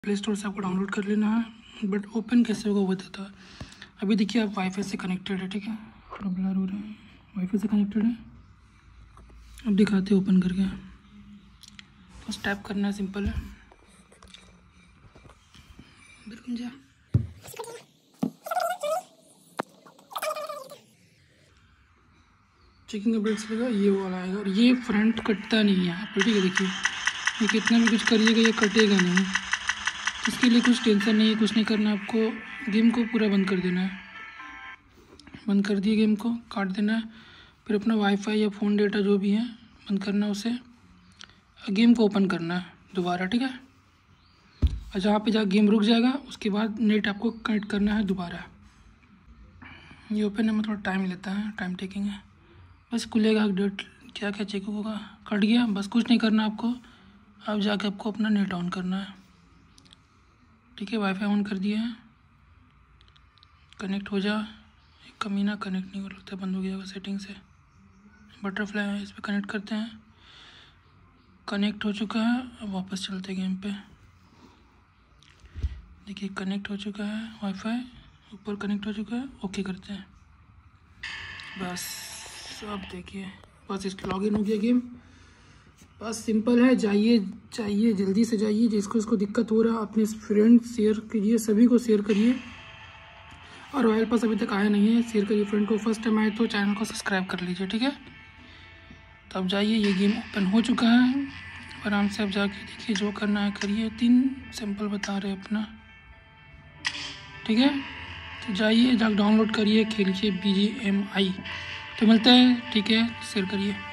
Play store से आपको download कर लेना है, बट ओपन कैसे होगा वो बताता है। अभी देखिए आप वाईफाई से कनेक्टेड है, ठीक है, थोड़ा ब्लर हो रहा है, वाईफाई से कनेक्टेड है। अब दिखाते हैं ओपन करके, बस टैप करना है, सिंपल है। चेकिंग अपडेट्स लगा, ये वाला आएगा और ये फ्रंट कटता नहीं है यहाँ पर, ठीक है। देखिए ये कितना भी कुछ करिएगा ये कटेगा नहीं, इसके लिए कुछ टेंशन नहीं है, कुछ नहीं करना आपको। गेम को पूरा बंद कर देना है, बंद कर दिए, गेम को काट देना है। फिर अपना वाईफाई या फ़ोन डेटा जो भी है बंद करना है उसे, गेम को ओपन करना है दोबारा, ठीक है। और जहाँ पे जहाँ गेम रुक जाएगा उसके बाद नेट आपको कनेक्ट करना है दोबारा। ये ओपन है, में थोड़ा टाइम लेता है, टाइम टेकिंग है। बस खुलेगा, डेट क्या क्या चेक होगा, कट गया, बस कुछ नहीं करना आपको। अब जाके आपको अपना नेट ऑन करना है, ठीक है। वाईफाई ऑन कर दिया है, कनेक्ट हो जा। कमीना कनेक्ट नहीं हो लगता, बंद हो गया होगा सेटिंग से। बटरफ्लाई है, इस पर कनेक्ट करते हैं, कनेक्ट हो चुका है। अब वापस चलते हैं गेम पे। देखिए कनेक्ट हो चुका है, वाईफाई ऊपर कनेक्ट हो चुका है, ओके करते हैं बस। अब देखिए बस इसका लॉगिन हो गया गेम, बस सिंपल है। जाइए जल्दी से जाइए, जिसको दिक्कत हो रहा है अपने फ्रेंड शेयर कीजिए, सभी को शेयर करिए। और रॉयल पास अभी तक आया नहीं है, शेयर करिए फ्रेंड को। फर्स्ट टाइम आए तो चैनल को सब्सक्राइब कर लीजिए, ठीक है। तो अब जाइए, ये गेम ओपन हो चुका है, आराम से अब जाके देखिए जो करना है करिए। 3 सिंपल बता रहे अपना, ठीक है। तो जाइए, जाकर डाउनलोड करिए, खेलिए BGMI। तो मिलता है, ठीक है, शेयर करिए।